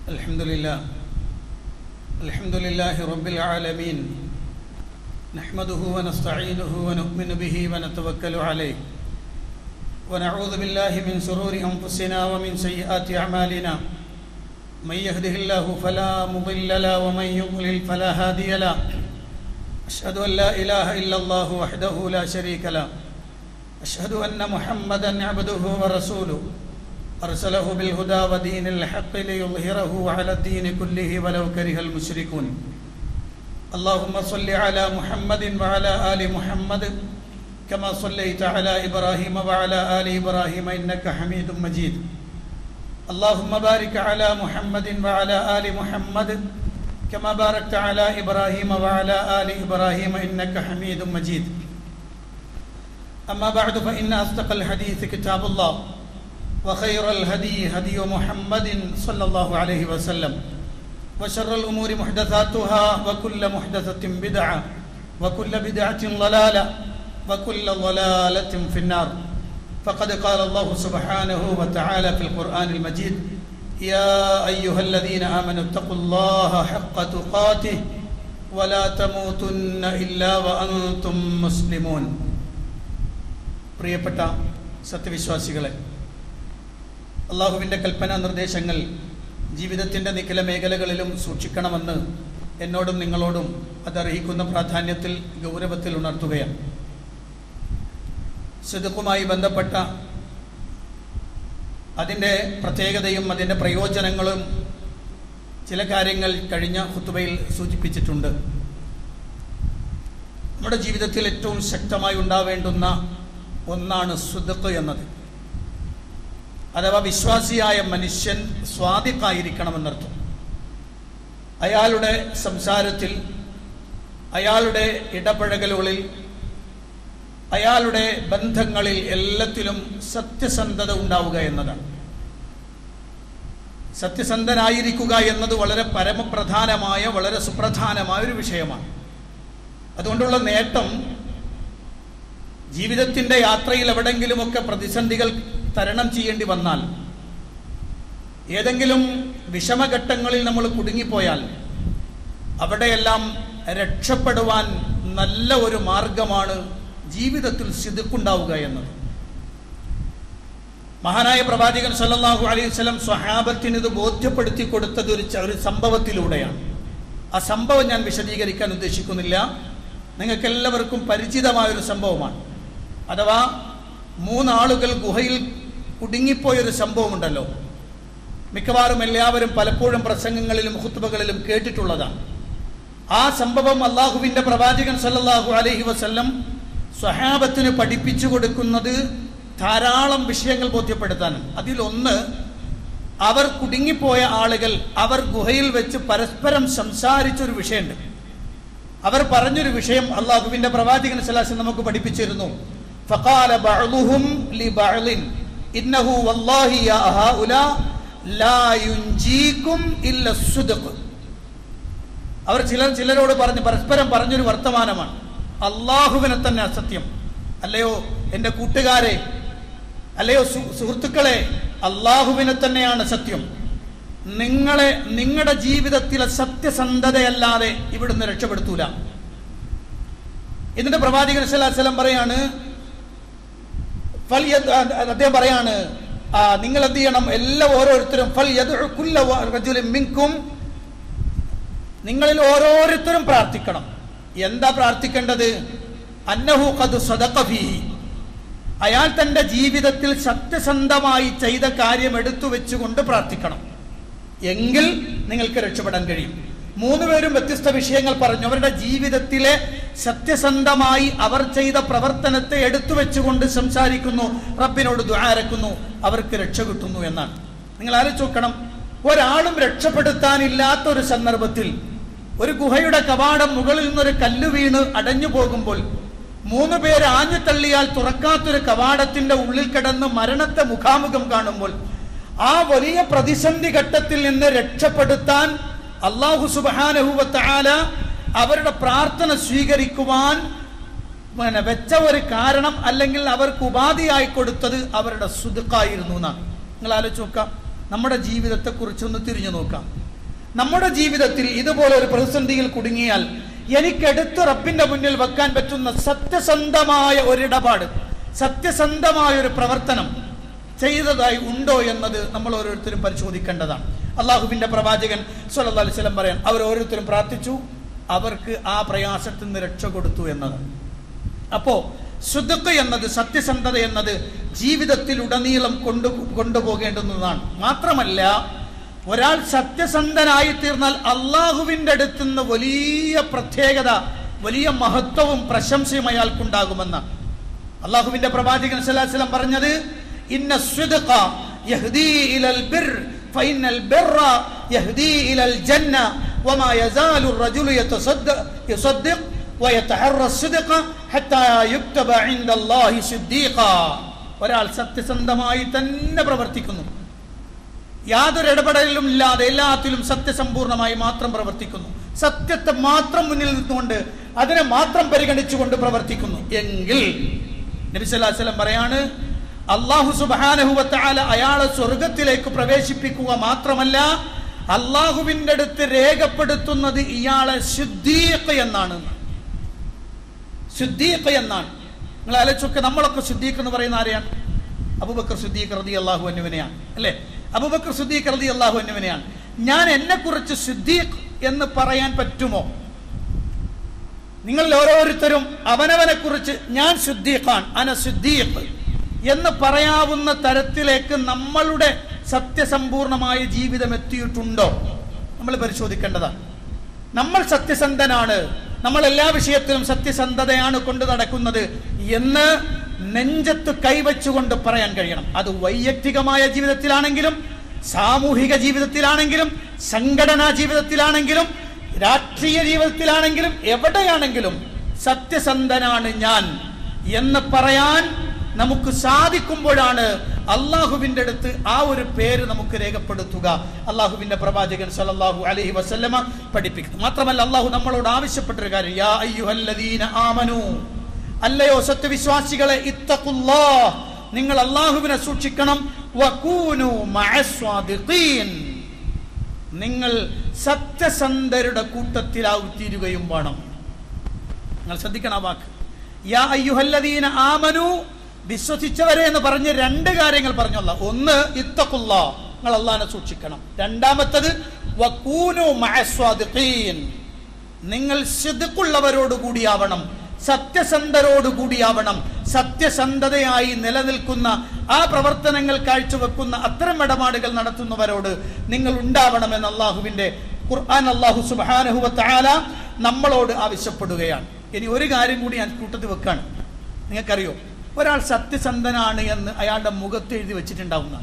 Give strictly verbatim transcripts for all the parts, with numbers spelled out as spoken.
الحمد لله الحمد لله رب العالمين نحمده ونستعينه ونؤمن به ونتوكل عليه ونعوذ بالله من شرور أنفسنا ومن سيئات أعمالنا من يهده الله فلا مضل له ومن يضلل فلا هادي له أشهد أن لا إله إلا الله وحده لا شريك له أشهد أن محمدا عبده ورسوله أرسله بالهدى ودين الحق ليظهره على الدين كله ولو كره المشركون اللهم صل على محمد وعلى آل محمد كما صليت على إبراهيم وعلى آل إبراهيم إنك حميد مجيد اللهم بارك على محمد وعلى آل محمد كما باركت على إبراهيم وعلى آل إبراهيم إنك حميد مجيد أما بعد فإن أصدق الحديث كتاب الله وخير الهدي هدي محمد صلى الله عليه وسلم وشر الأمور محدثاتها وكل محدثة بدعة وكل بدعة ضلالة وكل ضلالة في النار فقد قال الله سبحانه وتعالى في القرآن المجيد يا أيها الذين آمنوا اتقوا الله حق تقاته ولا تموتن إلا وأنتم مسلمون പ്രിയപ്പെട്ട സത്യവിശ്വാസികളെ, അള്ളാഹുവിൻ്റെ കൽപ്പനാ നിർദ്ദേശങ്ങൾ ജീവിതത്തിൻ്റെ നിഖില മേഖലകളിലും സൂക്ഷിക്കണമെന്ന് എന്നോടും നിങ്ങളോടും അതർഹിക്കുന്ന പ്രാധാന്യത്തിൽ ഗൗരവത്തിൽ ഉണർത്തുകയാണ്. സിദ്ഖുമായി ബന്ധപ്പെട്ട അതിൻ്റെ പ്രത്യേകതയും അതിൻ്റെ പ്രയോജനങ്ങളും ചില കാര്യങ്ങൾ കഴിഞ്ഞ ഖുതുബയിൽ സൂചിപ്പിച്ചിട്ടുണ്ട്. നമ്മുടെ ജീവിതത്തിൽ ഏറ്റവും ശക്തമായി ഉണ്ടാവേണ്ടുന്ന ഒന്നാണ് സിദ്ഖ് എന്നത്. അഥവാ വിശ്വാസിയായ മനുഷ്യൻ സ്വാദിഖായിരിക്കണമെന്നർത്ഥം. അയാളുടെ സംസാരത്തിൽ, അയാളുടെ ഇടപഴകലുകളിൽ, അയാളുടെ ബന്ധങ്ങളിൽ എല്ലാത്തിലും സത്യസന്ധത ഉണ്ടാവുക എന്നതാണ്. സത്യസന്ധനായിരിക്കുക എന്നത് വളരെ പരമപ്രധാനമായ, വളരെ സുപ്രധാനമായ ഒരു വിഷയമാണ്. അതുകൊണ്ടുള്ള നേട്ടം, ജീവിതത്തിൻ്റെ യാത്രയിൽ എവിടെങ്കിലുമൊക്കെ പ്രതിസന്ധികൾ തരണം ചെയ്യേണ്ടി വന്നാൽ, ഏതെങ്കിലും വിഷമഘട്ടങ്ങളിൽ നമ്മൾ കുടുങ്ങിപ്പോയാൽ അവിടെയെല്ലാം രക്ഷപ്പെടുവാൻ നല്ല ഒരു മാർഗമാണ് ജീവിതത്തിൽ സിദ്ഖുണ്ടാവുക എന്നത്. മഹാനായ പ്രവാചകൻ സല്ലല്ലാഹു അലൈഹി വസല്ലം സ്വഹാബത്തിന് ഇത് ബോധ്യപ്പെടുത്തി കൊടുത്തത് ഒരു ഒരു സംഭവത്തിലൂടെയാണ്. ആ സംഭവം ഞാൻ വിശദീകരിക്കാൻ ഉദ്ദേശിക്കുന്നില്ല, നിങ്ങൾക്ക് എല്ലാവർക്കും പരിചിതമായൊരു സംഭവമാണ്. അഥവാ മൂന്നാളുകൾ ഗുഹയിൽ കുടുങ്ങിപ്പോയൊരു സംഭവമുണ്ടല്ലോ. മിക്കവാറും എല്ലാവരും പലപ്പോഴും പ്രസംഗങ്ങളിലും ഖുത്ബകളിലും കേട്ടിട്ടുള്ളതാണ്. ആ സംഭവം അള്ളാഹുവിൻ്റെ പ്രവാചകൻ സല്ലല്ലാഹു അലൈഹി വസല്ലം സ്വഹാബത്തിന് പഠിപ്പിച്ചു കൊടുക്കുന്നത് ധാരാളം വിഷയങ്ങൾ ബോധ്യപ്പെടുത്താനും. അതിലൊന്ന്, അവർ കുടുങ്ങിപ്പോയ ആളുകൾ അവർ ഗുഹയിൽ വെച്ച് പരസ്പരം സംസാരിച്ചൊരു വിഷയമുണ്ട്. അവർ പറഞ്ഞൊരു വിഷയം അള്ളാഹുവിൻ്റെ പ്രവാചകൻ സല്ലല്ലാഹു അലൈഹി വസല്ലം നമുക്ക് പഠിപ്പിച്ചിരുന്നു. ഫഖാല ബഅ്ളുഹും ലിബഅ്ളിൻ ഇന്നഹു വല്ലാഹി യാ ഹൗലാ ലാ യുൻജീകും ഇല്ല സ്സുദ്ഖ്. അവർ ചിലർ ചിലരോട് പറഞ്ഞു പരസ്പരം പറഞ്ഞൊരു വർത്തമാനമാണ്, അള്ളാഹുവിനെ തന്നെ അസത്യം. അല്ലയോ എൻ്റെ കൂട്ടുകാരെ, അല്ലയോ സുഹൃത്തുക്കളെ, അള്ളാഹുവിനെ തന്നെയാണ് സത്യം. നിങ്ങളെ നിങ്ങളുടെ ജീവിതത്തിലെ സത്യസന്ധതയല്ലാതെ ഇവിടുന്ന് രക്ഷപ്പെടുത്തൂല. എന്നിട്ട് പ്രവാചകൻ സല്ലല്ലാഹു അലൈഹി വസല്ലം പറയാണ്, അദ്ദേഹം പറയാണ്, നിങ്ങൾ എന്ത് ചെയ്യണം, എല്ലാ ഓരോരുത്തരും ഫൽ യദ്ഉ കുല്ല റജുലിൻ മിൻകും, നിങ്ങളിൽ ഓരോരുത്തരും പ്രാർത്ഥിക്കണം. എന്താ പ്രാർത്ഥിക്കേണ്ടത്? അന്നഹു ഖദ് സദഖ ഫീഹി, അയാൾ തൻ്റെ ജീവിതത്തിൽ സത്യസന്ധമായി ചെയ്ത കാര്യം എടുത്തു വെച്ചുകൊണ്ട് പ്രാർത്ഥിക്കണം. എങ്കിൽ നിങ്ങൾക്ക് രക്ഷപ്പെടാൻ കഴിയും. മൂന്ന് പേരും വ്യത്യസ്ത വിഷയങ്ങൾ പറഞ്ഞു. അവരുടെ ജീവിതത്തിലെ സത്യസന്ധമായി അവർ ചെയ്ത പ്രവർത്തനത്തെ എടുത്തു വെച്ചുകൊണ്ട് സംസാരിക്കുന്നു, റബ്ബിനോട് ദുആരക്കുന്നു, അവർക്ക് രക്ഷ കിട്ടുന്നു എന്നാണ്. നിങ്ങൾ ആലോചിച്ച് നോക്കണം, ഒരാളും രക്ഷപ്പെടുത്താനില്ലാത്ത ഒരു സന്ദർഭത്തിൽ ഒരു ഗുഹയുടെ കവാടം മുകളിൽ നിന്നൊരു കല്ല് വീണ് അടഞ്ഞു പോകുമ്പോൾ മൂന്ന് പേര് ആഞ്ഞു തള്ളിയാൽ തുറക്കാത്തൊരു കവാടത്തിന്റെ ഉള്ളിൽ കിടന്ന് മരണത്തെ മുഖാമുഖം കാണുമ്പോൾ ആ വലിയ പ്രതിസന്ധി ഘട്ടത്തിൽ നിന്ന് രക്ഷപ്പെടുത്താൻ അല്ലാഹു സുബ്ഹാനഹു വ തആല അവരുടെ പ്രാർത്ഥന സ്വീകരിക്കുവാൻ വെച്ച ഒരു കാരണം, അല്ലെങ്കിൽ അവർക്ക് ഉപാധിയായി കൊടുത്തത് അവരുടെ സുദ്ഖായിരുന്നു എന്നാണ്. നിങ്ങൾ ആലോചിച്ച് നോക്കാം, നമ്മുടെ ജീവിതത്തെക്കുറിച്ചൊന്ന് തിരിഞ്ഞു നോക്കാം. നമ്മുടെ ജീവിതത്തിൽ ഇതുപോലെ ഒരു പ്രതിസന്ധിയിൽ കുടുങ്ങിയാൽ എനിക്കെടുത്ത് റബ്ബിന്റെ മുന്നിൽ വെക്കാൻ പറ്റുന്ന സത്യസന്ധമായ ഒരിടപാട്, സത്യസന്ധമായ ഒരു പ്രവർത്തനം ചെയ്തതായി ഉണ്ടോ എന്നത് നമ്മൾ ഓരോരുത്തരും പരിശോധിക്കേണ്ടതാണ്. അള്ളാഹുവിന്റെ പ്രവാചകൻ സ്വല്ലല്ലാഹു അലൈഹി വസല്ലം പറയാൻ, അവർ ഓരോരുത്തരും പ്രാർത്ഥിച്ചു, അവർക്ക് ആ പ്രയാസത്തിൽ നിന്ന് രക്ഷ കൊടുത്തു എന്നത്. അപ്പോ സുദ്ഖ് എന്നത്, സത്യസന്ധത എന്നത് ജീവിതത്തിൽ ഉടനീളം കൊണ്ടു കൊണ്ടുപോകേണ്ടുന്നതാണ്. മാത്രമല്ല, ഒരാൾ സത്യസന്ധനായി തീർന്നാൽ അള്ളാഹുവിന്റെ അടുത്ത് നിന്ന് വലിയ പ്രത്യേകത, വലിയ മഹത്വവും പ്രശംസയും അയാൾക്കുണ്ടാകുമെന്നാണ് അള്ളാഹുവിന്റെ പ്രവാചകൻ സ്വല്ലല്ലാഹു അലൈഹി വസല്ലം പറഞ്ഞത്. ഇന്ന സ്വിദ്ഖ യഹ്ദീ ഇലൽ ബിർ ഫഇന്നൽ ബിർറ യഹ്ദീ ഇലൽ ജന്ന വമാ യസാലു റജുലു യതസദ്ദഖ വയതഹറ സ്വിദ്ഖ ഹത്താ യുക്തബ ഇൻദല്ലാഹി സിദ്ദീഖ. ഒരാൾ സത്യസന്ധമായി തന്നെ പ്രവർത്തിക്കുന്നു, യാതൊരു ഇടപെടലും ഇല്ലാതെ എല്ലാത്തിലും സത്യസമ്പൂർണമായി മാത്രം പ്രവർത്തിക്കുന്നു, സത്യത്തെ മാത്രം മുന്നിൽ നിന്നുകൊണ്ട് അതിനെ മാത്രം പരിഗണിച്ചുകൊണ്ട് പ്രവർത്തിക്കുന്നു എങ്കിൽ നബി സല്ലല്ലാഹു അലൈഹി വസല്ലം പറയാണ്, അല്ലാഹു സുബ്ഹാനഹു വ തആല അയാളെ സ്വർഗ്ഗത്തിലേക്ക് പ്രവേശിപ്പിക്കുക മാത്രമല്ല, അല്ലാഹുവിന്റെ അടുത്ത് രേഖപ്പെടുത്തുന്നത് ഇയാളെ സിദ്ദീഖ് എന്നാണ്. സിദ്ദീഖ് എന്നാണ്. നിങ്ങൾ ആലോചിച്ചൊക്കെ, നമ്മളൊക്കെ സിദ്ദീഖ് എന്ന് പറയുന്ന ആരെയാണ്? അബൂബക്കർ സിദ്ദീഖ് റളിയല്ലാഹു അൻഹുവിനെയാണ്, അല്ലേ? അബൂബക്കർ സിദ്ദീഖ് റളിയല്ലാഹു അൻഹുവിനെയാണ്. ഞാൻ എന്നെ കുറിച്ച് സിദ്ദീഖ് എന്ന് പറയാൻ പറ്റുമോ? നിങ്ങൾ ഓരോരുത്തരും അവനവനെ കുറിച്ച് ഞാൻ സിദ്ദീഖാൻ, അന സിദ്ദീഖ് എന്ന് പറയാവുന്ന തരത്തിലേക്ക് നമ്മളുടെ സത്യസമ്പൂർണമായ ജീവിതം എത്തിയിട്ടുണ്ടോ നമ്മൾ പരിശോധിക്കേണ്ടതാണ്. നമ്മൾ സത്യസന്ധനാണ്, നമ്മൾ എല്ലാ വിഷയത്തിലും സത്യസന്ധതയാണ് കൊണ്ടു നടക്കുന്നത് എന്ന് നെഞ്ചത്ത് കൈവച്ചുകൊണ്ട് പറയാൻ കഴിയണം. അത് വൈയക്തികമായ ജീവിതത്തിലാണെങ്കിലും, സാമൂഹിക ജീവിതത്തിലാണെങ്കിലും, സംഘടനാ ജീവിതത്തിലാണെങ്കിലും, രാഷ്ട്രീയ ജീവിതത്തിലാണെങ്കിലും, എവിടെയാണെങ്കിലും സത്യസന്ധനാണ് ഞാൻ എന്ന് പറയാൻ നമുക്ക് സാധിക്കുമ്പോഴാണ് അള്ളാഹുവിന്റെ അടുത്ത് ആ ഒരു പേര് നമുക്ക് രേഖപ്പെടുത്തുക. അള്ളാഹുവിന്റെ പ്രവാചകൻ സല്ലല്ലാഹു അലൈഹി വസല്ലമ പഠിപ്പിക്കുന്നു. മാത്രമല്ല, അള്ളാഹു നമ്മളോട് ആവശ്യപ്പെട്ടൊരു കാര്യം, യാ അയ്യുഹല്ലദീന ആമനൂ, അല്ലയോ സത്യവിശ്വാസികളെ, ഇത്തഖുല്ലാഹ്, നിങ്ങൾ അള്ളാഹുവിനെ സൂക്ഷിക്കണം, വകൂനൂ മഅസ്വാദിഖീൻ, നിങ്ങൾ സത്യസന്ധരുടെ കൂട്ടത്തിലായിത്തീരുകയും വേണം. നിങ്ങൾ ശ്രദ്ധിക്കണം ആ വാക്ക്, യാ അയ്യുഹല്ലദീന ആമനൂ, വിശ്വസിച്ചവരെ എന്ന് പറഞ്ഞ് രണ്ട് കാര്യങ്ങൾ പറഞ്ഞല്ല. ഒന്ന്, ഇത്തഖുല്ലാഹ്, നിങ്ങൾ അള്ളാഹിനെ സൂക്ഷിക്കണം. രണ്ടാമത്തത്, വകൂനൂ മഅസ്വാദിഖീൻ, നിങ്ങൾ സിദ്ഖുള്ളവരോടുകൂടിയാവണം, സത്യസന്ധരോടുകൂടിയാവണം. സത്യസന്ധതയായി നിലനിൽക്കുന്ന ആ പ്രവർത്തനങ്ങൾ കാഴ്ചവെക്കുന്ന അത്തരം ഇടപാടുകൾ നടത്തുന്നവരോട് നിങ്ങൾ ഉണ്ടാവണമെന്ന് അള്ളാഹുവിന്റെ ഖുർആൻ അള്ളാഹു സുബ്ഹാനഹു വ തആല നമ്മളോട് ആവശ്യപ്പെടുകയാണ്. ഇനി ഒരു കാര്യം കൂടി ഞാൻ കൂട്ടത്തിൽ വെക്കാണ്. നിങ്ങൾക്കറിയോ, ഒരാൾ സത്യസന്ധനാണ് എന്ന് അയാളുടെ മുഖത്ത് എഴുതി വെച്ചിട്ടുണ്ടാവുന്ന,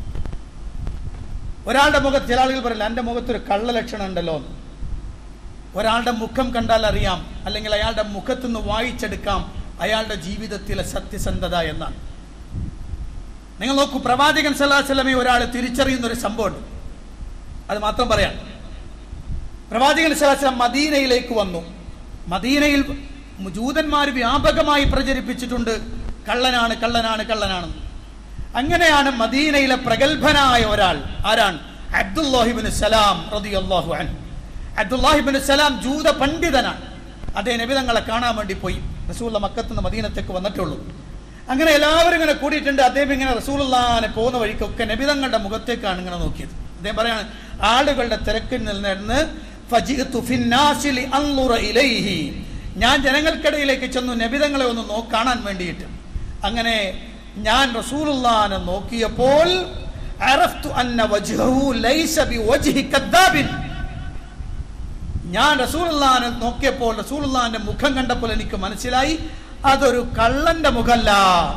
ഒരാളുടെ മുഖത്ത്, ചില ആളുകൾ പറയില്ല എൻ്റെ മുഖത്തൊരു കള്ള ലക്ഷണം ഉണ്ടല്ലോ. ഒരാളുടെ മുഖം കണ്ടാൽ അറിയാം, അല്ലെങ്കിൽ അയാളുടെ മുഖത്തുനിന്ന് വായിച്ചെടുക്കാം അയാളുടെ ജീവിതത്തിലെ സത്യസന്ധത എന്നാണ്. നിങ്ങൾ നോക്കൂ, പ്രവാചകൻ സല്ലല്ലാഹു അലൈഹി വസല്ലമയെ ഒരാൾ തിരിച്ചറിയുന്ന ഒരു സംഭവമുണ്ട്. അത് മാത്രം പറയാം. പ്രവാചകൻ സല്ലല്ലാഹു അലൈഹി വസല്ലം മദീനയിലേക്ക് വന്നു. മദീനയിൽ ജൂതന്മാർ വ്യാപകമായി പ്രചരിപ്പിച്ചിട്ടുണ്ട് കള്ളനാണ് കള്ളനാണ് കള്ളനാണ്. അങ്ങനെയാണ് മദീനയിലെ പ്രഗത്ഭനായ ഒരാൾ, ആരാണ്? അബ്ദുല്ലാഹി ഇബ്നു സലാം റളിയല്ലാഹു അൻഹു. അബ്ദുല്ലാഹി ഇബ്നു സലാം ജൂത പണ്ഡിതനാണ്. അതേ നബി തങ്ങളെ കാണാൻ വേണ്ടി പോയി. റസൂലുള്ള മക്കത്ത് നിന്ന് മദീനത്തേക്ക് വന്നിട്ടുള്ളൂ. അങ്ങനെ എല്ലാവരും ഇങ്ങനെ കൂടിയിട്ടുണ്ട്. അദ്ദേഹം ഇങ്ങനെ റസൂലുള്ളാഹിനെ പോകുന്ന വഴിക്കൊക്കെ നബി തങ്ങളുടെ മുഖത്തേക്കാണ് ഇങ്ങനെ നോക്കിയത്. അദ്ദേഹം പറയാണ്, ആളുകളുടെ തിരക്കിൽ നിന്ന് ഫജിഅതു ഫിന്നാസി ലിഅൻളുറ ഇലൈഹി, ഞാൻ ജനങ്ങൾക്കിടയിലേക്ക് ചെന്നു നബി തങ്ങളെ ഒന്ന് നോ കാണാൻ വേണ്ടിയിട്ട്. അങ്ങനെ ഞാൻ റസൂലുള്ളാഹിനെ നോക്കിയപ്പോൾ അറഫ്തു അന്ന വജ്ഹഹു ലൈസ ബിവജ്ഹി കദ്ദാബിൻ, ഞാൻ റസൂലുള്ളാഹിനെ നോക്കിയപ്പോൾ, റസൂലുള്ളാഹിന്റെ മുഖം കണ്ടപ്പോൾ എനിക്ക് മനസ്സിലായി അതൊരു കള്ളന്റെ മുഖമല്ല,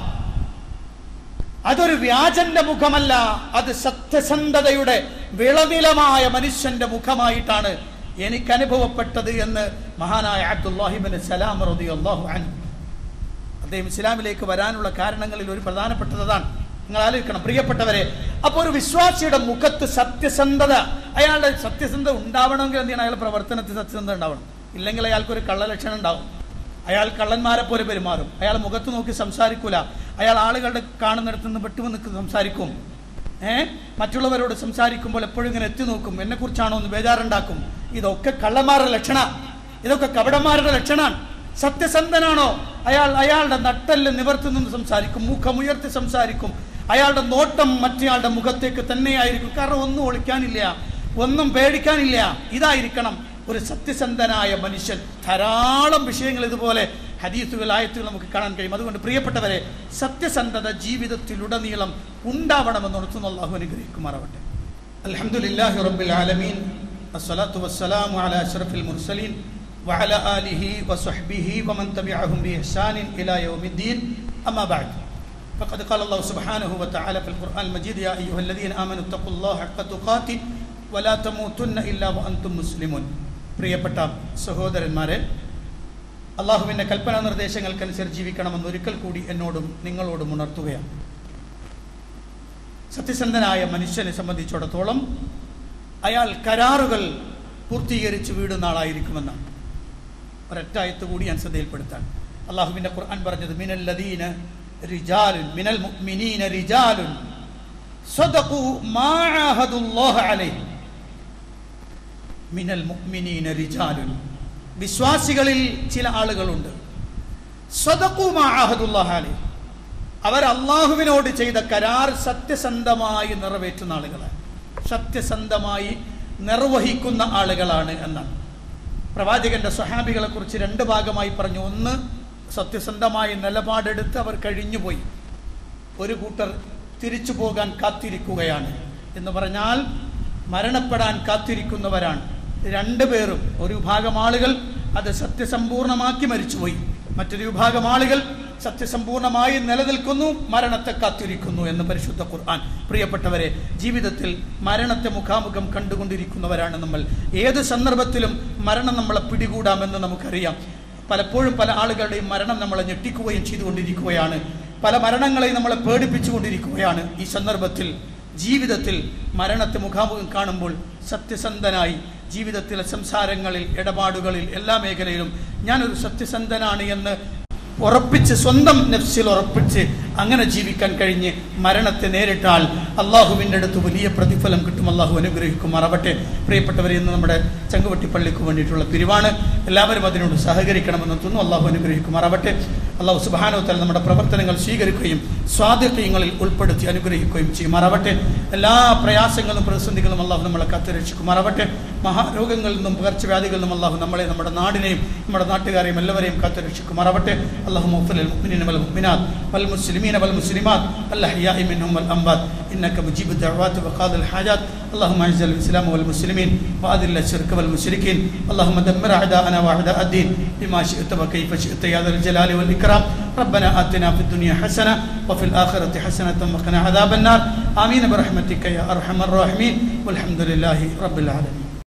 അതൊരു വ്യാജന്റെ മുഖമല്ല, അത് സത്യസന്ധതയുടെ വിളനിലമായ മനുഷ്യന്റെ മുഖമായിട്ടാണ് എനിക്ക് അനുഭവപ്പെട്ടത് എന്ന് മഹാനായ അബ്ദുല്ലാഹി ഇബ്നു സലാം റളിയല്ലാഹു അൻഹു. അദ്ദേഹം ഇസ്ലാമിലേക്ക് വരാനുള്ള കാരണങ്ങളിൽ ഒരു പ്രധാനപ്പെട്ടതാണ്. നിങ്ങൾ ആലോചിക്കണം പ്രിയപ്പെട്ടവരെ. അപ്പോൾ ഒരു വിശ്വാസിയുടെ മുഖത്ത് സത്യസന്ധത, അയാളുടെ സത്യസന്ധത ഉണ്ടാവണമെങ്കിൽ എന്ത് ചെയ്യണം? അയാളുടെ പ്രവർത്തനത്തിൽ സത്യസന്ധത ഉണ്ടാവണം. ഇല്ലെങ്കിൽ അയാൾക്കൊരു കള്ളലക്ഷണം ഉണ്ടാവും. അയാൾ കള്ളന്മാരെ പോലെ പെരുമാറും. അയാൾ മുഖത്ത് നോക്കി സംസാരിക്കൂല. അയാൾ ആളുകളുടെ കാണുന്നിടത്ത് നിന്ന് വിട്ടുവന്ന് സംസാരിക്കും. ഏഹ് മറ്റുള്ളവരോട് സംസാരിക്കുമ്പോൾ എപ്പോഴും ഇങ്ങനെ എത്തി നോക്കും, എന്നെ കുറിച്ചാണോ എന്ന് ബേജാറുണ്ടാക്കും. ഇതൊക്കെ കള്ളന്മാരുടെ ലക്ഷണ, ഇതൊക്കെ കപടന്മാരുടെ ലക്ഷണാണ്. സത്യസന്ധനാണോ അയാൾ അയാളുടെ നട്ടെല്ല് നിവർത്തി നിന്ന് സംസാരിക്കും, മുഖമുയർത്തി സംസാരിക്കും, അയാളുടെ നോട്ടം മറ്റേയാളുടെ മുഖത്തേക്ക് തന്നെയായിരിക്കും. കാരണം ഒന്നും ഒളിക്കാനില്ല, ഒന്നും പേടിക്കാനില്ല. ഇതായിരിക്കണം ഒരു സത്യസന്ധനായ മനുഷ്യൻ. ധാരാളം വിഷയങ്ങൾ ഇതുപോലെ ഹദീസുകൾ ആയത്തുകൾ നമുക്ക് കാണാൻ കഴിയും. അതുകൊണ്ട് പ്രിയപ്പെട്ടവരെ, സത്യസന്ധത ജീവിതത്തിലുടനീളം ഉണ്ടാവണമെന്ന് ഉണർത്തുന്ന അല്ലാഹു അനുഗ്രഹിക്കുമാറാവട്ടെ. അൽഹംദുലില്ലാഹി റബ്ബിൽ ആലമീൻ, അസ്സലാത്തു വസ്സലാമു അലാ അഷ്റഫിൽ മുർസലീൻ വഅലാ ആലിഹി വസ്വഹ്ബിഹി വമൻ തബിഅഹും ബിഇഹ്സാനിൻ ഇലാ യൗമിദ്ദീൻ. അമ്മാ ബഅദ്. ഫഖദ് ഖാല അല്ലാഹു സുബ്ഹാനഹു വതആല ഫിൽ ഖുർആനിൽ മജീദ് യാ അയ്യുഹല്ലദീന ആമനു തഖുല്ലാഹ ഹഖ്ക തുഖാതി വലാ തമൂതുന്ന ഇല്ലാ വഅൻതും മുസ്ലിമൂൻ. പ്രിയപ്പെട്ട സഹോദരന്മാരെ, അള്ളാഹുവിൻ്റെ കൽപ്പനാ നിർദ്ദേശങ്ങൾക്കനുസരിച്ച് ജീവിക്കണമെന്ന് ഒരിക്കൽ കൂടി എന്നോടും നിങ്ങളോടും ഉണർത്തുകയാണ്. സത്യസന്ധനായ മനുഷ്യനെ സംബന്ധിച്ചിടത്തോളം അയാൾ കരാറുകൾ പൂർത്തീകരിച്ച് വീടുന്ന ആളായിരിക്കുമെന്നാണ് ഒരൊറ്റായത്ത് കൂടി ഞാൻ ശ്രദ്ധയിൽപ്പെടുത്താൻ. അള്ളാഹുവിൻ്റെ ഖുർആൻ പറഞ്ഞത് മിനൽ ലദീന റിജാലുൻ മിനൽ മുഅ്മിനീന റിജാലുൻ സദഖു മാ ആഹദുല്ലാഹ അലൈഹി. മിനൽ മുഅ്മിനീന റിജാലുൻ, വിശ്വാസികളിൽ ചില ആളുകളുണ്ട്, സദഖു മാ ആഹദുല്ലാഹ അലൈഹി, അവർ അള്ളാഹുവിനോട് ചെയ്ത കരാർ സത്യസന്ധമായി നിറവേറ്റുന്ന ആളുകളാണ്, സത്യസന്ധമായി നിർവഹിക്കുന്ന ആളുകളാണ് എന്നാണ്. പ്രവാചകന്റെ സ്വഹാബികളെ കുറിച്ച് രണ്ട് ഭാഗമായി പറഞ്ഞു. ഒന്ന്, സത്യസന്ധമായി നിലപാടെടുത്ത് അവർ കഴിഞ്ഞുപോയി. ഒരു കൂട്ടർ തിരിച്ചു പോകാൻ കാത്തിരിക്കുകയാണ് എന്ന് പറഞ്ഞാൽ മരണപ്പെടാൻ കാത്തിരിക്കുന്നവരാണ്. രണ്ടുപേരും, ഒരു വിഭാഗം ആളുകൾ അത് സത്യസമ്പൂർണമാക്കി മരിച്ചുപോയി, മറ്റൊരു വിഭാഗം ആളുകൾ സത്യസമ്പൂർണമായി നിലനിൽക്കുന്നു, മരണത്തെ കാത്തിരിക്കുന്നു എന്ന് പരിശുദ്ധ ഖുർആൻ. പ്രിയപ്പെട്ടവരെ, ജീവിതത്തിൽ മരണത്തെ മുഖാമുഖം കണ്ടുകൊണ്ടിരിക്കുന്നവരാണ് നമ്മൾ. ഏത് സന്ദർഭത്തിലും മരണം നമ്മളെ പിടികൂടാമെന്ന് നമുക്കറിയാം. പലപ്പോഴും പല ആളുകളുടെയും മരണം നമ്മളെ ഞെട്ടിക്കുകയും ചെയ്തുകൊണ്ടിരിക്കുകയാണ്, പല മരണങ്ങളെയും നമ്മളെ പേടിപ്പിച്ചുകൊണ്ടിരിക്കുകയാണ്. ഈ സന്ദർഭത്തിൽ ജീവിതത്തിൽ മരണത്തെ മുഖാമുഖം കാണുമ്പോൾ സത്യസന്ധനായി ജീവിതത്തിലെ സംസാരങ്ങളിൽ, ഇടപാടുകളിൽ, എല്ലാ മേഖലയിലും ഞാനൊരു സത്യസന്ധനാണ് എന്ന് ഉറപ്പിച്ച്, സ്വന്തം നഫ്സിൽ ഉറപ്പിച്ച് അങ്ങനെ ജീവിക്കാൻ കഴിഞ്ഞ് മരണത്തെ നേരിട്ടാൽ അള്ളാഹുവിൻ്റെ അടുത്ത് വലിയ പ്രതിഫലം കിട്ടും. അള്ളാഹു അനുഗ്രഹിക്കുമാറാവട്ടെ. പ്രിയപ്പെട്ടവരെ, ഇന്ന് നമ്മുടെ ചങ്കുവെട്ടിപ്പള്ളിക്ക് വേണ്ടിയിട്ടുള്ള പിരിവാണ്. എല്ലാവരും അതിനോട് സഹകരിക്കണമെന്ന് തോന്നുന്നു. അള്ളാഹു അനുഗ്രഹിക്കുമാറാവട്ടെ. അള്ളാഹു സുബ്ഹാനഹു വ തആല നമ്മുടെ പ്രവർത്തനങ്ങൾ സ്വീകരിക്കുകയും സ്വാദിഖീങ്ങളിൽ ഉൾപ്പെടുത്തി അനുഗ്രഹിക്കുകയും ചെയ്യുമാറാവട്ടെ. എല്ലാ പ്രയാസങ്ങളും പ്രതിസന്ധികളും അള്ളാഹു നമ്മളെ കാത്തുരക്ഷിക്കുമാറാവട്ടെ. മഹാരോഗങ്ങളിൽ നിന്നും പകർച്ചവ്യാധികളിൽ നിന്നും അള്ളാഹു നമ്മളെ, നമ്മുടെ നാടിനെയും നമ്മുടെ നാട്ടുകാരെയും എല്ലാവരെയും കാത്തുരക്ഷിക്കുമാറാവട്ടെ. اللهم اغفر للمؤمنين والمؤمنات والمسلمين والمسلمات الأحياء منهم والأموات إنك مجيب الدعوات وقاضي الحاجات. اللهم اعز الإسلام والمسلمين وأذل الشرك والمشركين. اللهم دمر أعداءنا وأعداء الدين بما شئت وكيف شئت يا ذا الجلال والإكرام. ربنا آتنا في الدنيا حسنة وفي الآخرة حسنة وقنا عذاب النار. آمين برحمتك يا أرحم الراحمين والحمد لله رب العالمين.